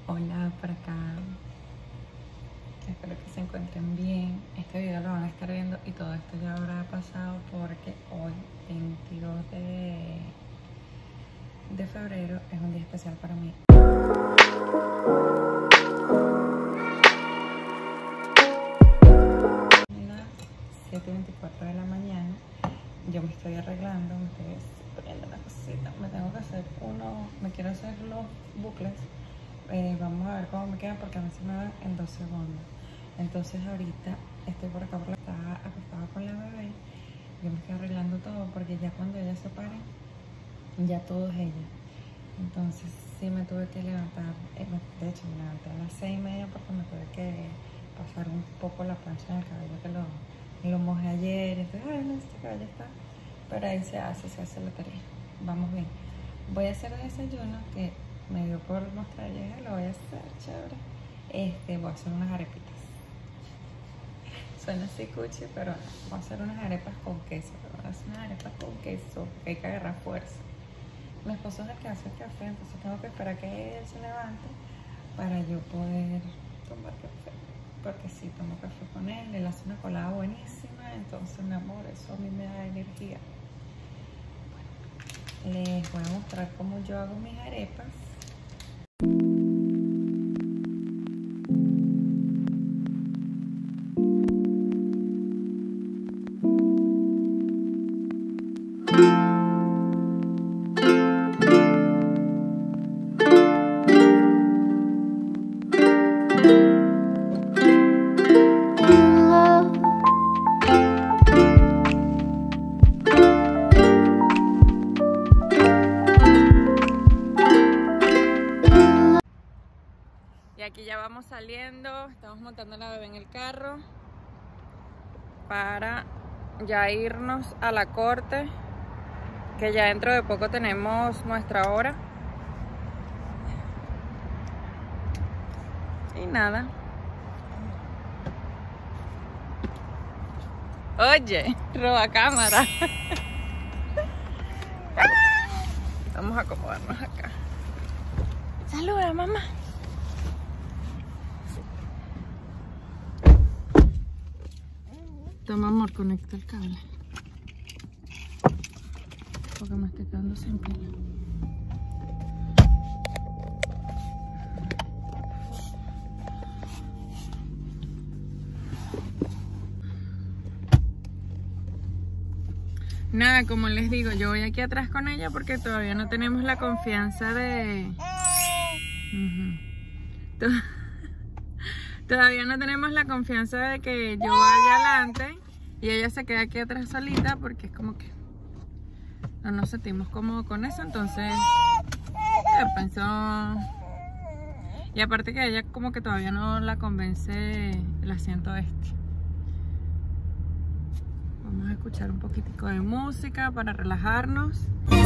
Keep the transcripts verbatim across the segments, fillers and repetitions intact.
Hola, por acá. Espero que se encuentren bien. Este video lo van a estar viendo y todo esto ya habrá pasado porque hoy, veintidós de, de febrero, es un día especial para mí. Las siete y veinticuatro de la mañana. Yo me estoy arreglando, me estoy poniendo la cosita. Me tengo que hacer uno, me quiero hacer los bucles. Eh, vamos a ver cómo me quedan porque a mí se me van en dos segundos. Entonces ahorita estoy por acá, por la estaba acostada con la bebé. Yo me estoy arreglando todo porque ya cuando ella se pare, ya todo es ella. Entonces sí me tuve que levantar, eh, de hecho me levanté a las seis y media porque me tuve que pasar un poco la plancha en el cabello que lo, lo mojé ayer. Entonces, ay no, este cabello está, pero ahí se hace, se hace la tarea. Vamos bien. Voy a hacer el desayuno que me dio por mostrar, ya lo voy a hacer, chévere. Este, voy a hacer unas arepitas. Suena así cuchi, pero voy a hacer unas arepas con queso. Voy a hacer unas arepas con queso, que hay que agarrar fuerza. Mi esposo es el que hace el café, entonces tengo que esperar que él se levante para yo poder tomar café. Porque si tomo café con él, él hace una colada buenísima, entonces mi amor, eso a mí me da energía. Bueno, les voy a mostrar cómo yo hago mis arepas. Aquí ya vamos saliendo, estamos montando a la bebé en el carro para ya irnos a la corte, que ya dentro de poco tenemos nuestra hora. Y nada. Oye, roba cámara. Vamos a acomodarnos acá. Saluda, mamá. Toma, amor, conecta el cable. Porque me estoy quedando sin pila. Nada, como les digo, yo voy aquí atrás con ella porque todavía no tenemos la confianza de... Uh-huh. Todavía no tenemos la confianza de que yo vaya adelante y ella se queda aquí atrás solita porque es como que no nos sentimos cómodos con eso. Entonces yo pensó, y aparte que ella como que todavía no la convence el asiento este. Vamos a escuchar un poquitico de música para relajarnos.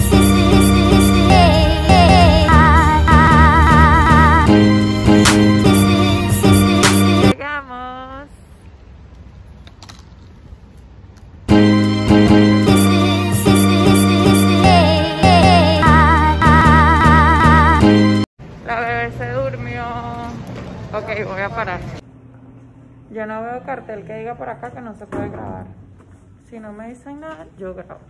Ok, voy a parar. Yo no veo cartel que diga por acá que no se puede grabar. Si no me dicen nada, yo grabo.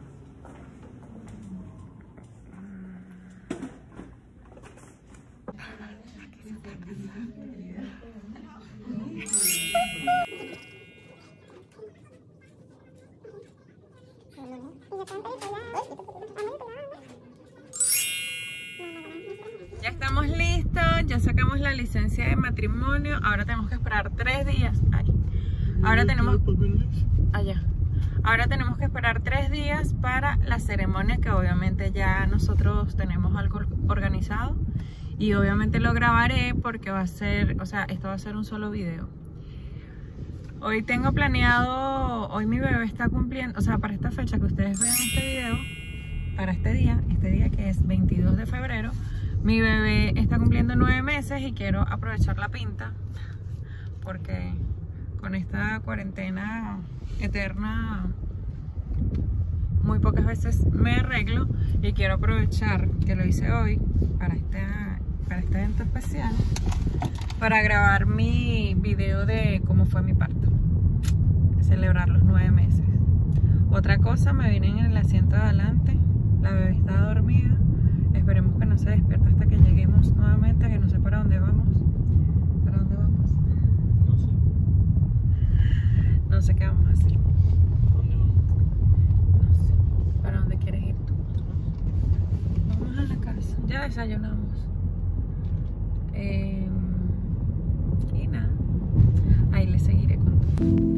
Ya estamos listos, ya sacamos la licencia de matrimonio. Ahora tenemos que esperar tres días. Ay. Ahora tenemos allá. Ahora tenemos que esperar tres días para la ceremonia, que obviamente ya nosotros tenemos algo organizado. Y obviamente lo grabaré porque va a ser, o sea, esto va a ser un solo video. Hoy tengo planeado, hoy mi bebé está cumpliendo, o sea, para esta fecha que ustedes vean este video, para este día, este día que es veintidós de febrero, mi bebé está cumpliendo nueve meses y quiero aprovechar la pinta porque con esta cuarentena eterna muy pocas veces me arreglo y quiero aprovechar que lo hice hoy para esta, para este evento especial, para grabar mi video de cómo fue mi parto, celebrar los nueve meses. Otra cosa, me vine en el asiento de adelante, la bebé está dormida, esperemos que no se despierte hasta que lleguemos nuevamente, que no sé para dónde vamos. ¿Para dónde vamos? No sé. No sé qué vamos a hacer. ¿Dónde vamos? No sé. ¿Para dónde quieres ir tú? Vamos a la casa. Ya desayunamos. Eh, y nada. Ahí les seguiré contando.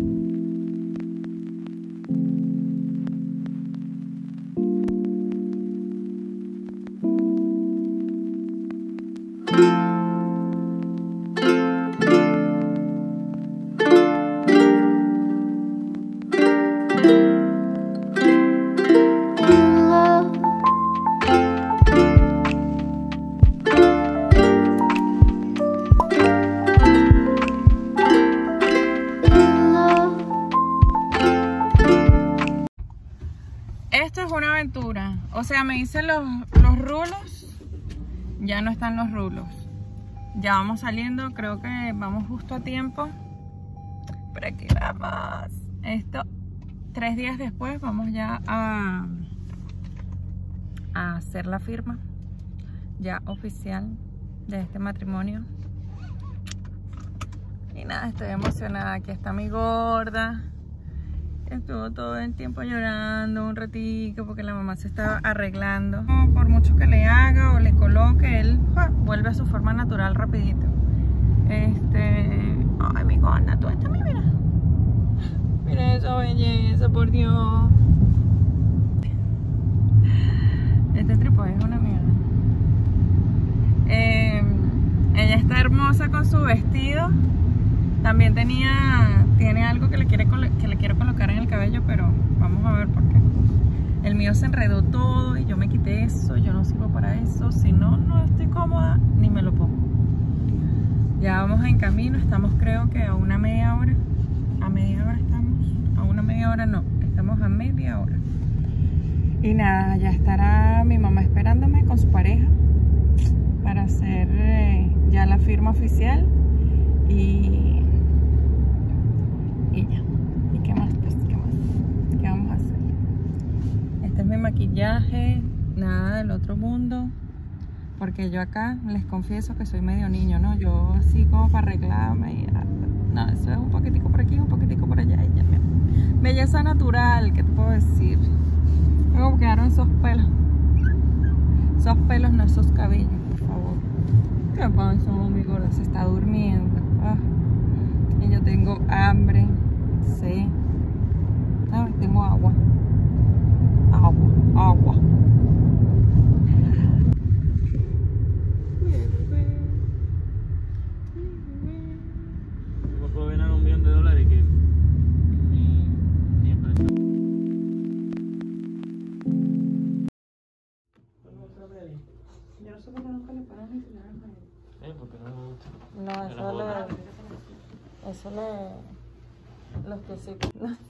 Esto es una aventura, o sea, me hice los, los rulos, ya no están los rulos, ya vamos saliendo, creo que vamos justo a tiempo. Por aquí vamos. Esto, tres días después vamos ya a, a hacer la firma ya oficial de este matrimonio. Y nada, estoy emocionada. Aquí está mi gorda. Estuvo todo el tiempo llorando un ratito porque la mamá se estaba arreglando. Por mucho que le haga o le coloque, él ¡ja! Vuelve a su forma natural rapidito. Este... Ay, mi gorda, tú estás, mira. Mira esa belleza, por Dios. Este trípode es una mierda. Eh, ella está hermosa con su vestido. También tenía, tiene algo que le, quiere, que le quiero colocar en el cabello, pero vamos a ver por qué. El mío se enredó todo y yo me quité eso, yo no sirvo para eso. Si no, no estoy cómoda, ni me lo pongo. Ya vamos en camino, estamos creo que a una media hora. A media hora estamos, a una media hora no, estamos a media hora. Y nada, ya estará mi mamá esperándome con su pareja para hacer eh, ya la firma oficial. Y... Y ya. ¿Y qué más? Pues, ¿qué más? ¿Qué vamos a hacer? Este es mi maquillaje, nada del otro mundo. Porque yo acá les confieso que soy medio niño, ¿no? Yo así como para arreglarme y... No, eso es un poquitico por aquí, un poquitico por allá y ya. Belleza natural, ¿qué te puedo decir? Luego quedaron esos pelos. Esos pelos, no esos cabellos, por favor. ¿Qué pasa, mi gorda? Se está durmiendo. Ah. Y yo tengo hambre, sí. Ay, tengo agua. Agua, agua. No puedo ganar un millón de dólares que ni, ni empresa. Yo no sé por qué nunca le paran ni si nada. Eh, porque no me gusta. No, eso le... Eso le... Los piecitos.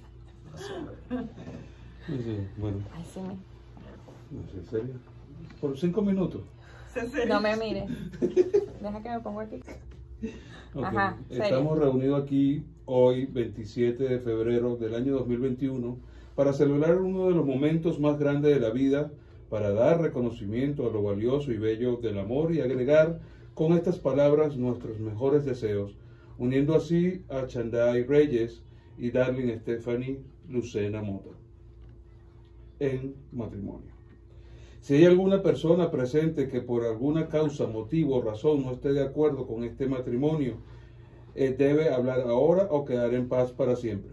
Sí, sí, bueno. Ay, sí, me... No sé, ¿en serio? Por cinco minutos. No me mires. Deja que me pongo aquí. Okay. Ajá, serio. Estamos reunidos aquí hoy, veintisiete de febrero del año dos mil veintiuno, para celebrar uno de los momentos más grandes de la vida, para dar reconocimiento a lo valioso y bello del amor y agregar con estas palabras nuestros mejores deseos, uniendo así a Chanday Reyes y Darling Stephanie Lucena Mota en matrimonio. Si hay alguna persona presente que por alguna causa, motivo o razón no esté de acuerdo con este matrimonio, eh, debe hablar ahora o quedar en paz para siempre.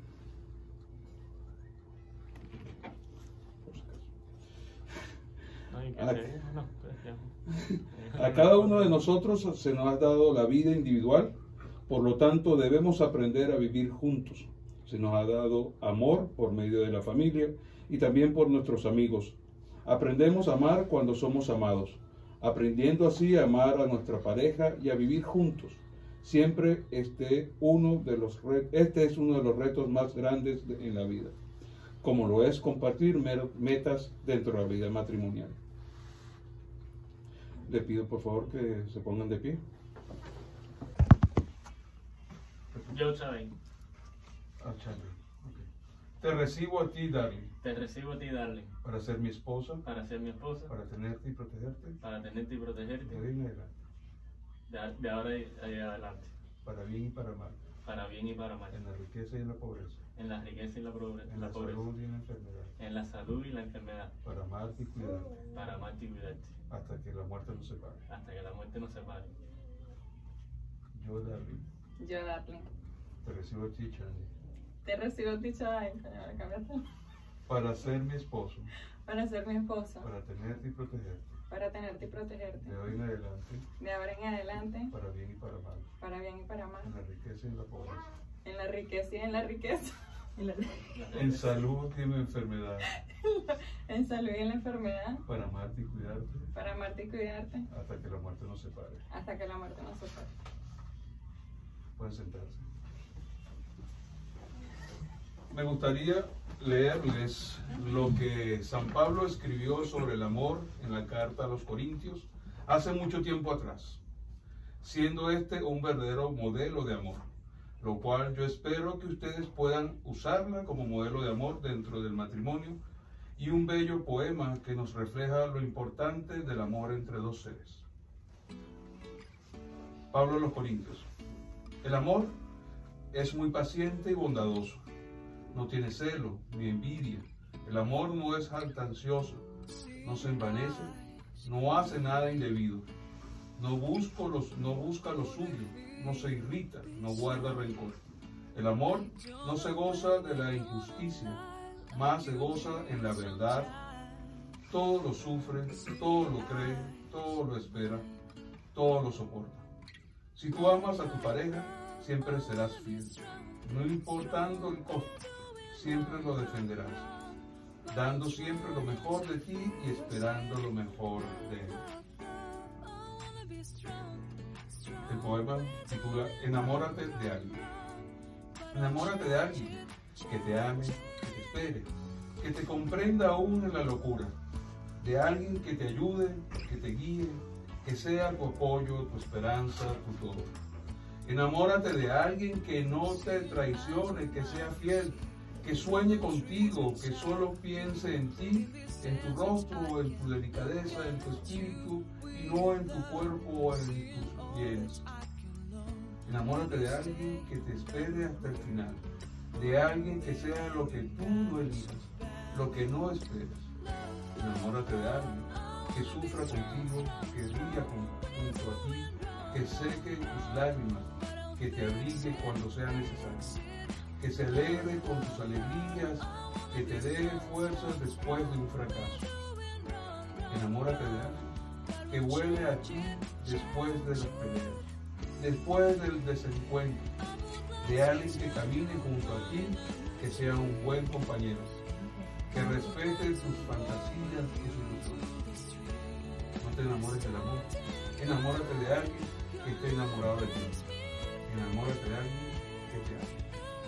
Ay, ¿qué A, hacer? No, pues ya. a cada uno de nosotros se nos ha dado la vida individual, por lo tanto debemos aprender a vivir juntos. Se nos ha dado amor por medio de la familia y también por nuestros amigos. Aprendemos a amar cuando somos amados, aprendiendo así a amar a nuestra pareja y a vivir juntos. Siempre este, uno de los este es uno de los retos más grandes de, en la vida, como lo es compartir metas dentro de la vida matrimonial. Le pido por favor que se pongan de pie. Yo, Charlie, Ah, Charlie. Okay. Te recibo a ti, Darling, te recibo a ti, Darling, para ser mi esposa, para ser mi esposa, para tenerte y protegerte para tenerte y de protegerte hoy en adelante, de, de ahora y y adelante, para bien y para mal, para bien y para mal, en la riqueza y en la pobreza, en la riqueza y la pobreza, en la pobreza, salud y en la enfermedad, en la salud y la enfermedad, para amarte y cuidarte, para amarte y cuidarte, hasta que la muerte nos separe. hasta que la muerte nos separe. Yo, Darling, Yo, Darling, te recibo a ti, Charlie, te recibo dicho, ay, señora, cámbiate. para ser mi esposo, Para ser mi esposo, para tenerte y protegerte, para tenerte y protegerte. de hoy en adelante, De ahora en adelante, para bien y para mal, para bien y para mal. en la riqueza y en la pobreza, En la riqueza y en la riqueza. En, la- en salud y en enfermedad, en salud y en la enfermedad. para amarte y cuidarte, Para amarte y cuidarte. hasta que la muerte nos separe. Hasta que la muerte nos separe. Pueden sentarse. Me gustaría leerles lo que San Pablo escribió sobre el amor en la carta a los Corintios hace mucho tiempo atrás, siendo este un verdadero modelo de amor, lo cual yo espero que ustedes puedan usarla como modelo de amor dentro del matrimonio, y un bello poema que nos refleja lo importante del amor entre dos seres. Pablo a los Corintios. El amor es muy paciente y bondadoso. No tiene celo ni envidia. El amor no es jactancioso, no se envanece, no hace nada indebido, no, busco los, no busca lo suyo, no se irrita, no guarda rencor. El amor no se goza de la injusticia, más se goza en la verdad. Todo lo sufre, todo lo cree, todo lo espera, todo lo soporta. Si tú amas a tu pareja, siempre serás fiel, no importando el costo. Siempre lo defenderás, dando siempre lo mejor de ti y esperando lo mejor de él. El poema titula Enamórate de alguien. Enamórate de alguien que te ame, que te espere, que te comprenda aún en la locura, de alguien que te ayude, que te guíe, que sea tu apoyo, tu esperanza, tu todo. Enamórate de alguien que no te traicione, que sea fiel, que sueñe contigo, que solo piense en ti, en tu rostro, en tu delicadeza, en tu espíritu, y no en tu cuerpo o en tus bienes. Enamórate de alguien que te espere hasta el final, de alguien que sea lo que tú no elijas, lo que no esperes. Enamórate de alguien que sufra contigo, que ría junto a ti, que seque tus lágrimas, que te abrigue cuando sea necesario, que se alegre con tus alegrías, que te dé fuerzas después de un fracaso. Enamórate de alguien que vuelve a ti después de las peleas, después del desencuentro, de alguien que camine junto a ti, que sea un buen compañero, que respete tus fantasías y sus ilusiones. No te enamores del amor, enamórate de alguien que esté enamorado de ti, enamórate de alguien que te ame.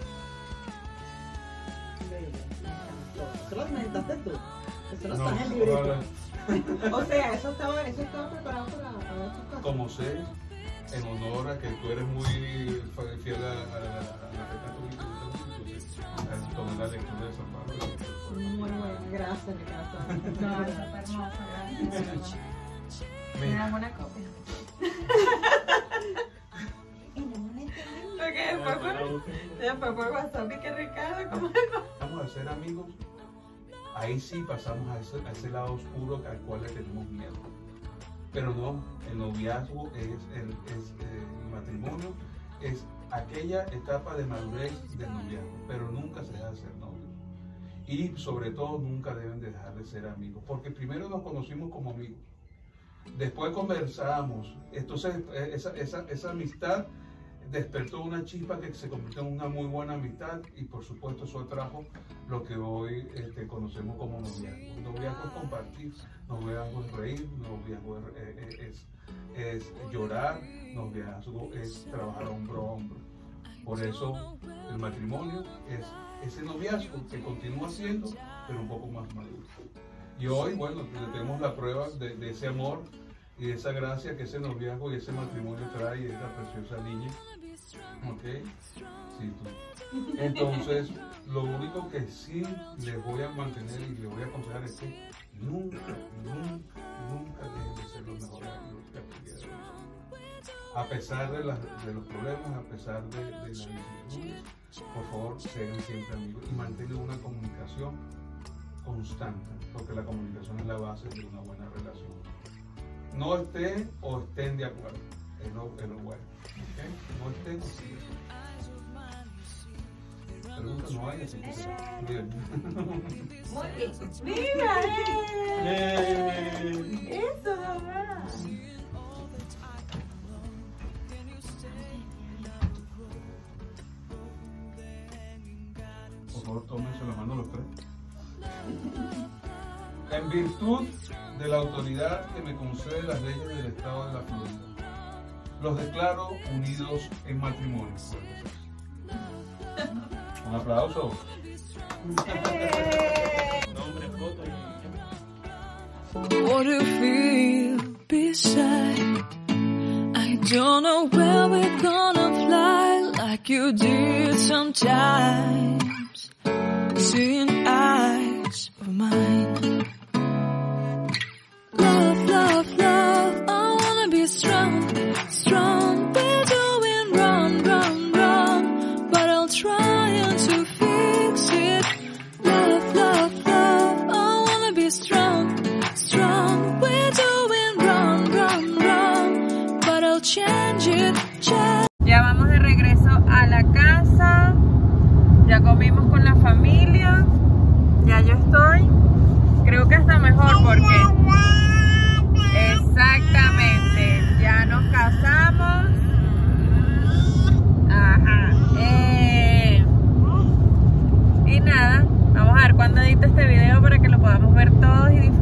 Eso lo comentaste tú. Eso no No, está en el librito. ojalá. O sea, eso estaba, eso estaba preparado para, para estas cosas. Como sé, en honor a que tú eres muy fiel a, a, a la fe católica, entonces tomé la lectura de San Pablo. Muy bueno, gracias, Ricardo. No, está hermosa, gracias. Me Mira, das una copia. Ok, Ah, después por, después por WhatsApp y que Ricardo, ¿cómo es? vamos a ser amigos. Ahí sí pasamos a ese, a ese lado oscuro al cual le tenemos miedo. Pero no, el noviazgo es el, es, eh, el matrimonio, es aquella etapa de madurez del noviazgo, pero nunca se deja de ser novio. Y sobre todo nunca deben de dejar de ser amigos, porque primero nos conocimos como amigos, después conversamos, entonces esa, esa, esa amistad despertó una chispa que se convirtió en una muy buena amistad, y por supuesto eso atrajo lo que hoy este, conocemos como noviazgo. Noviazgo es compartir, noviazgo es reír, noviazgo es, es, es, es llorar, noviazgo es trabajar hombro a hombro. Por eso el matrimonio es ese noviazgo que continúa siendo, pero un poco más maduro. Y hoy, bueno, tenemos la prueba de, de ese amor y esa gracia que ese noviazgo y ese matrimonio trae y esa preciosa niña. ¿Ok? Sí, tú. Entonces, lo único que sí les voy a mantener y les voy a aconsejar es que nunca, nunca, nunca dejen de ser los mejores amigos que hasta el día de hoy son. A pesar de, las, de los problemas, a pesar de, de las vicisitudes, por favor, sean siempre amigos y mantengan una comunicación constante, porque la comunicación es la base de una buena relación. No estén o estén de acuerdo, es lo, es lo bueno. ¿Okay? No estén o sí. Preguntas no hay, así que se bien. Muy bien. ¡Mira! ¡Eh! ¡Eso, mamá! Por favor, tómense la mano los tres. En virtud de la autoridad que me concede las leyes del Estado de la Florida, los declaro unidos en matrimonio. Un aplauso. Nombre, foto y... What do you feel beside? I don't know where we're gonna fly like you did sometimes. Seeing eyes of mine. Love, love, love, I wanna be strong, strong. We're doing wrong, wrong, wrong, but I'll try to fix it. Love, love, love, I wanna be strong, strong. We're doing wrong, wrong, wrong, but I'll change it, change. Ya vamos de regreso a la casa. Ya comimos con la familia. Ya yo estoy, creo que está mejor porque exactamente, ya nos casamos. Ajá. Eh, y nada, vamos a ver cuándo edito este video para que lo podamos ver todos y disfrutar.